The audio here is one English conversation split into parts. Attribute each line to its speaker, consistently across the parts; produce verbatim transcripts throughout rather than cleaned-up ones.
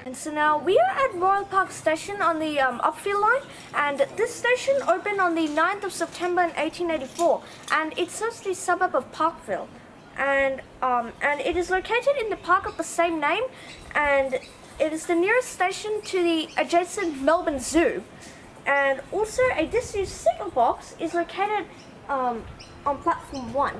Speaker 1: And so now we are at Royal Park Station on the um, Upfield line, and this station opened on the ninth of September in eighteen eighty-four, and it serves the suburb of Parkville, and um, and it is located in the park of the same name, and it is the nearest station to the adjacent Melbourne Zoo, and also a disused signal box is located um, on platform one.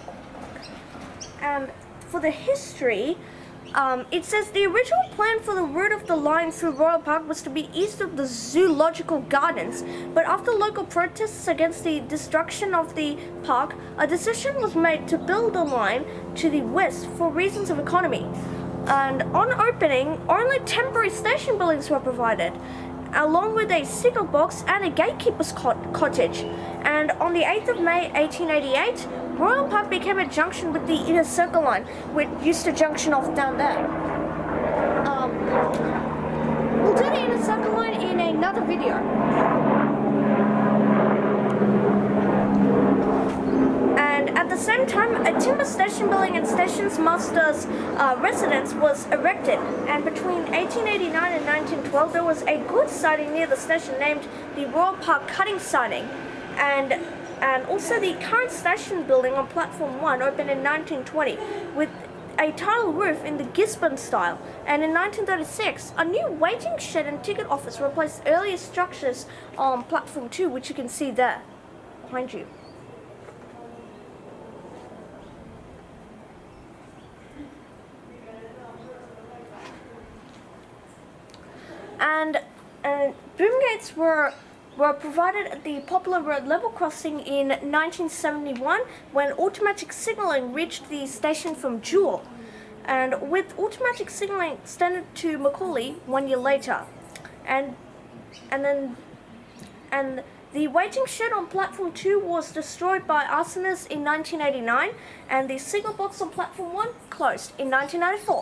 Speaker 1: And for the history, Um, it says the original plan for the route of the line through Royal Park was to be east of the Zoological Gardens, but after local protests against the destruction of the park, a decision was made to build a line to the west for reasons of economy. And on opening, only temporary station buildings were provided, along with a signal box and a gatekeeper's cot cottage. And on the eighth of May eighteen eighty-eight, Royal Park became a junction with the Inner Circle line, which used to junction off down there. Um, we'll do the Inner Circle line in another video. And at the same time, a timber station building and station's master's uh, residence was erected. And between eighteen eighty-nine and nineteen twelve, there was a goods siding near the station named the Royal Park Cutting Siding. And and also the current station building on platform one opened in nineteen twenty with a tile roof in the Gisborne style, and in nineteen thirty-six a new waiting shed and ticket office replaced earlier structures on platform two, which you can see there behind you. And uh, boom gates were were provided at the popular road level crossing in nineteen seventy-one when automatic signalling reached the station from Jewel, and with automatic signalling extended to Macaulay one year later. And and then and the waiting shed on platform two was destroyed by arsonists in nineteen eighty-nine, and the signal box on platform one closed in nineteen ninety-four.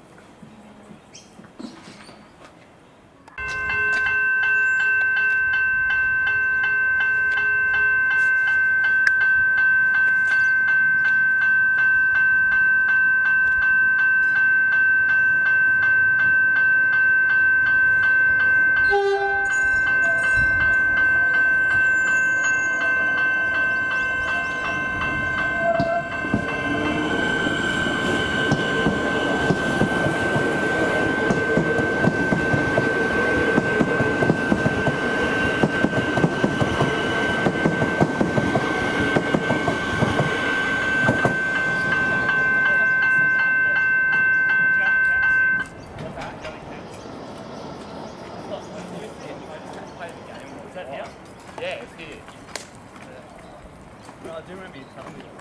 Speaker 2: Yeah, it's here. No, I do remember you telling me.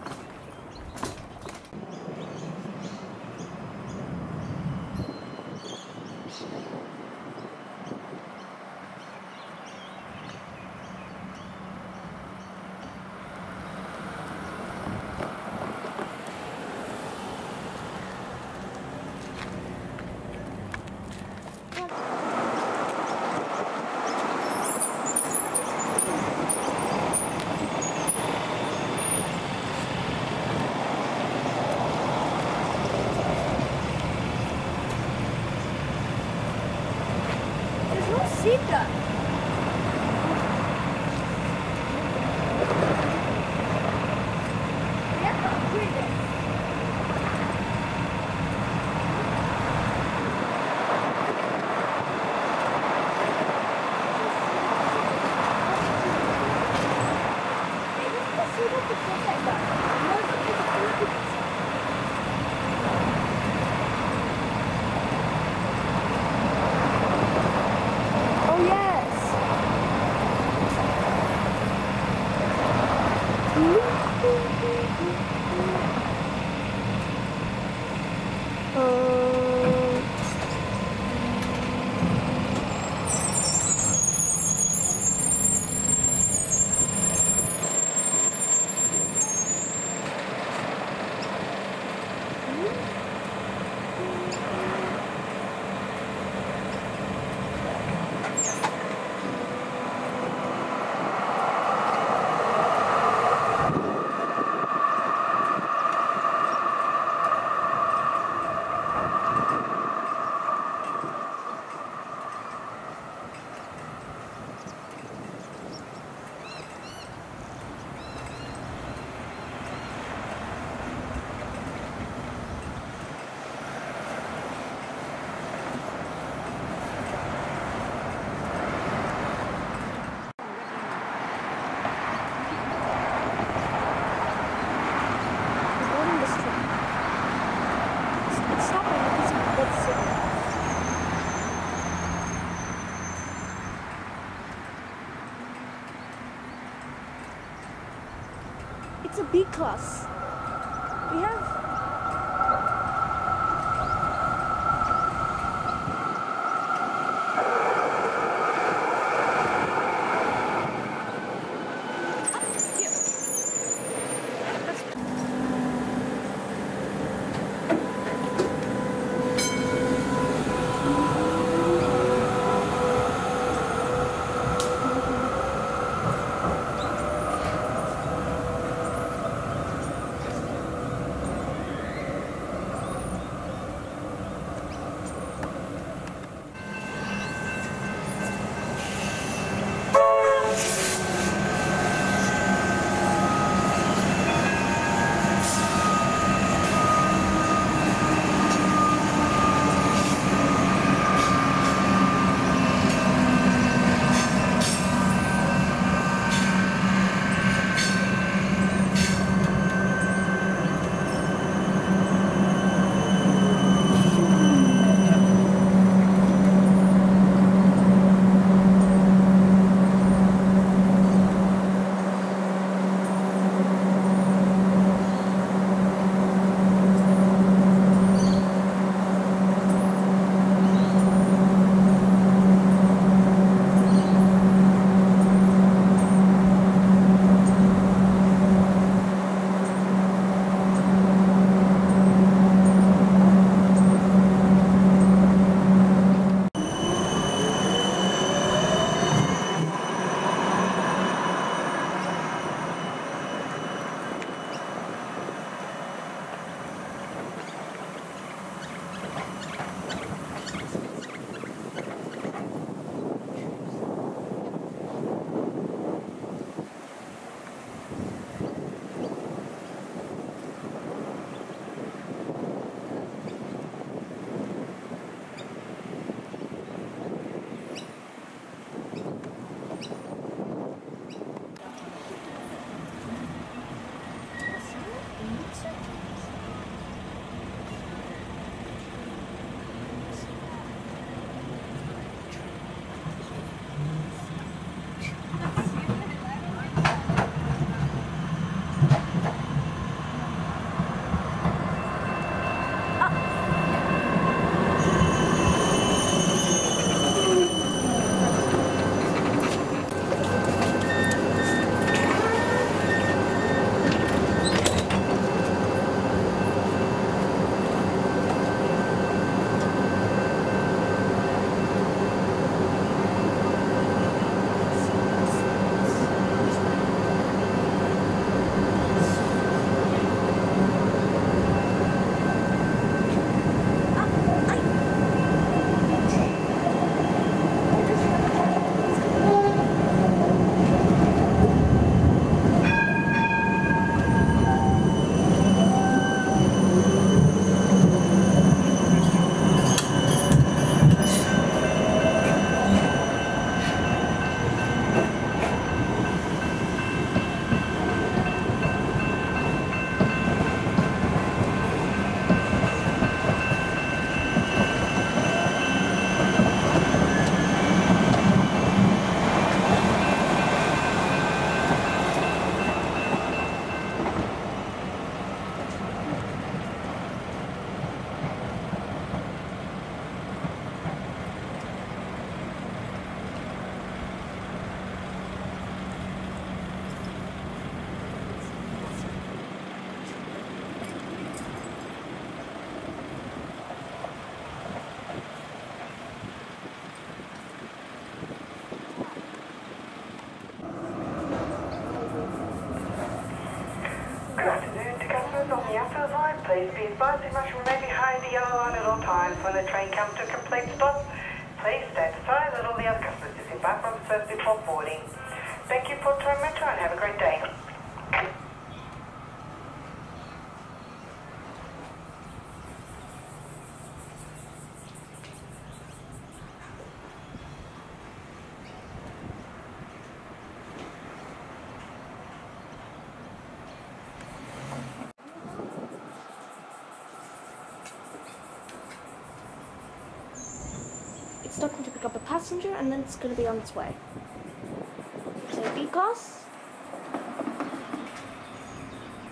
Speaker 1: Zika. Oh yeah. B class. We have
Speaker 2: on the Upfield line, please be advised you must remain behind the yellow line at all times. When the train comes to a complete stop, please stand aside and let all the other customers disembark from first before boarding. Thank you for Toronto Metro and have a great day.
Speaker 1: It's not going to pick up a passenger and then it's going to be on its way. So B class.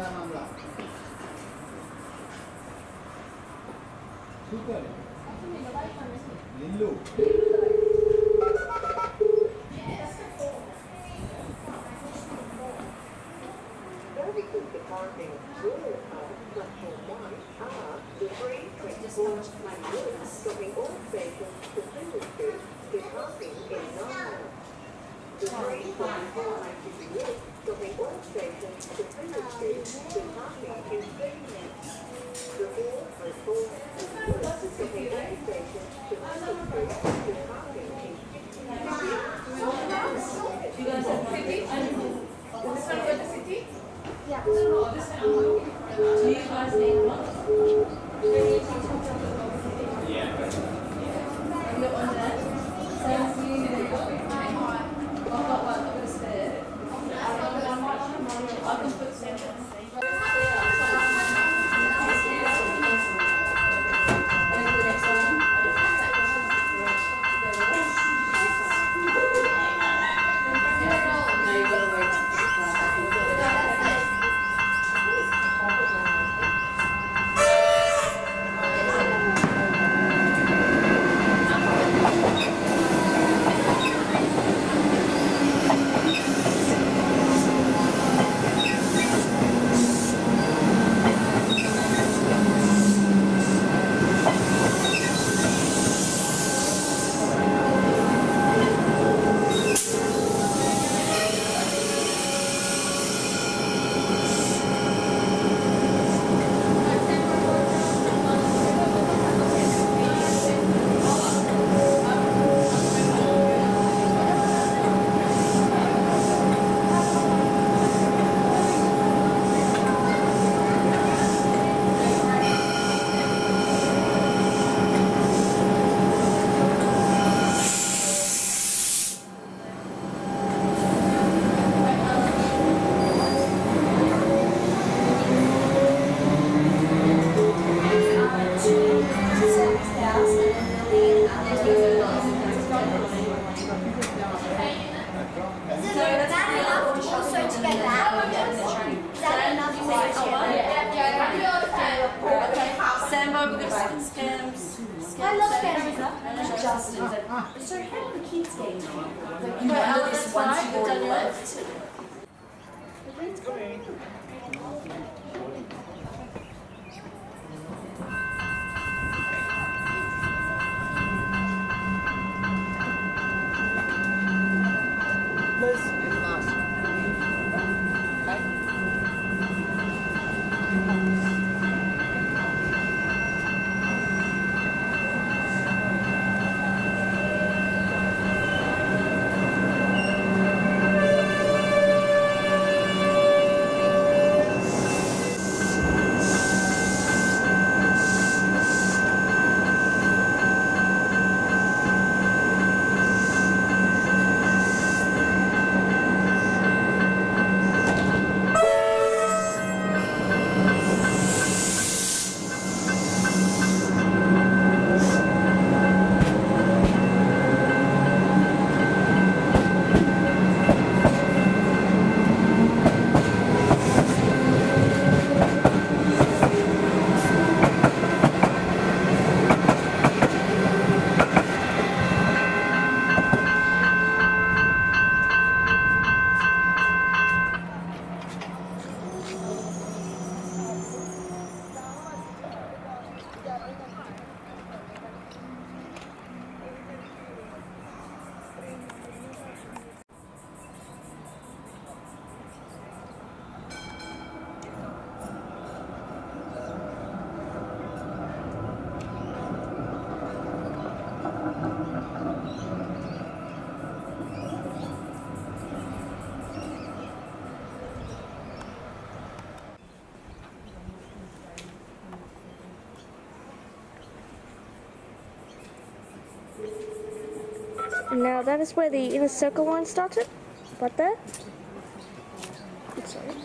Speaker 2: Services departing Royal Park, platform one, are the three twenty-four and stopping all stations to Flinders Street, departing in nine hours. The three twenty-four stopping all stations to Flinders Street, departing in thirty minutes. The four twenty-four stopping all stations to Flinders Street, departing in fifty minutes.
Speaker 3: You guys have fifty? This one for the city?
Speaker 1: Yeah.
Speaker 3: Do you guys need one?
Speaker 4: Yeah.
Speaker 3: And the one there? So you need a copy. I've got one that was there. I can put some.
Speaker 1: I love Trams. Justin. So how are the kids getting on? You know this once you've already left.
Speaker 5: Now that is where the inner circle line started, right there. Sorry.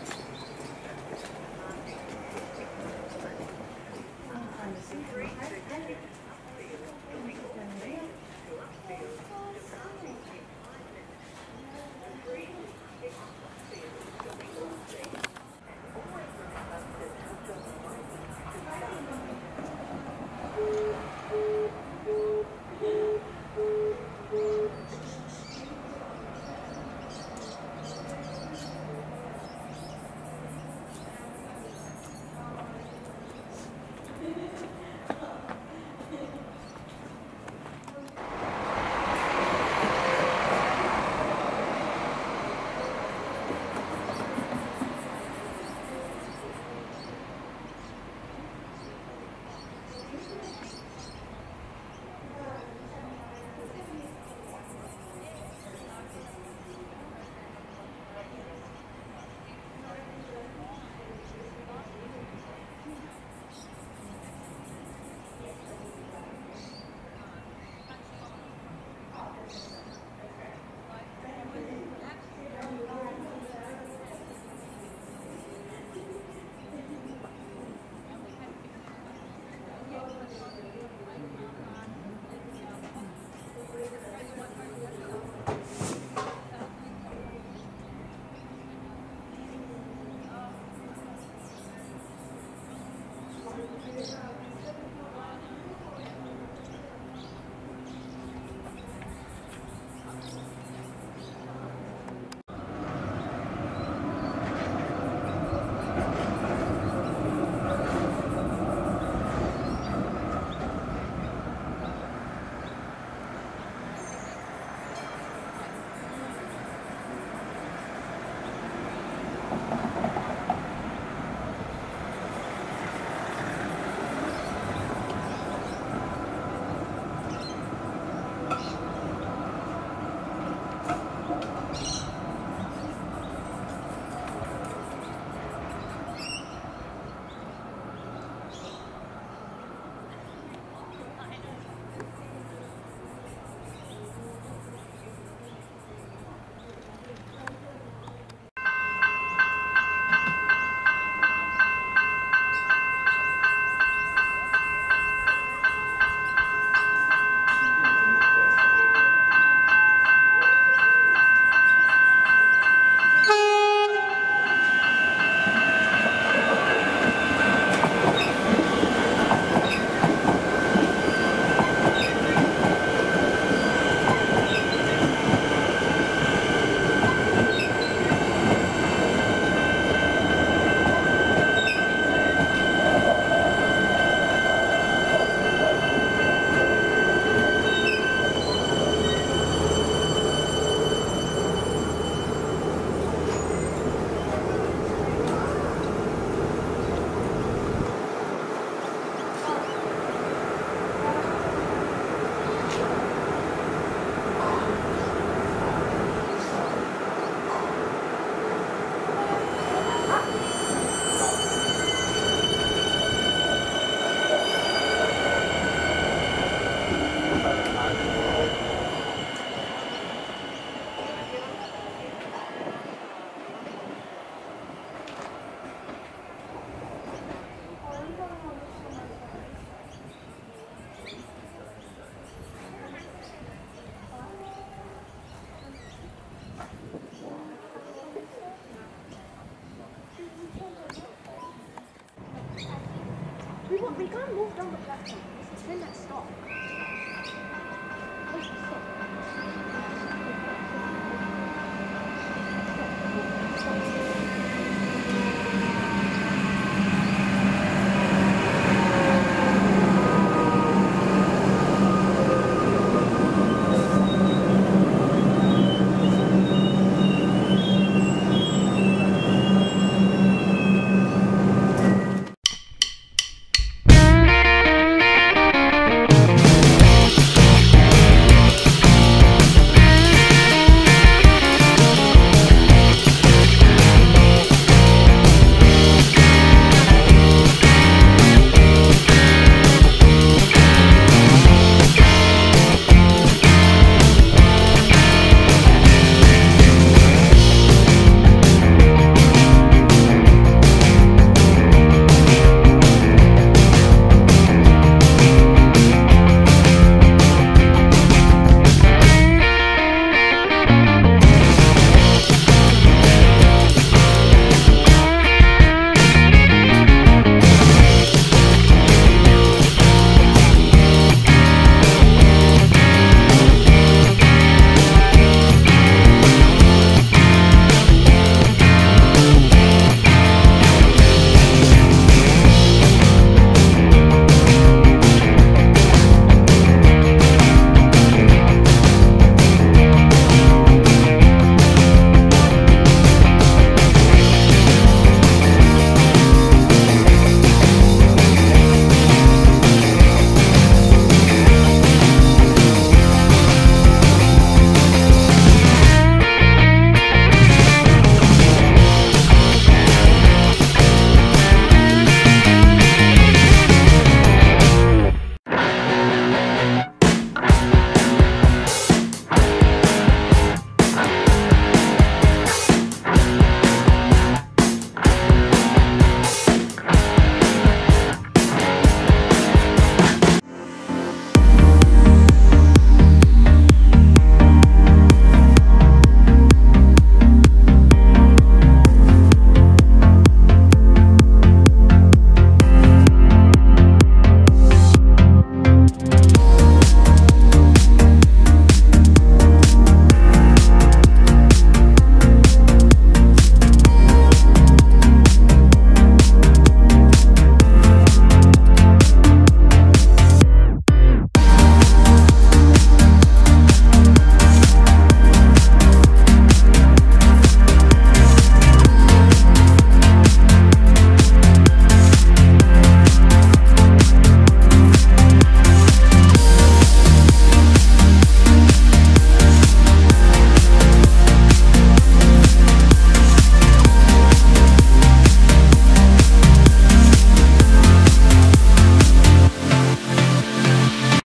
Speaker 1: We, want, we can't move down the platform. It's been that stop. Stop.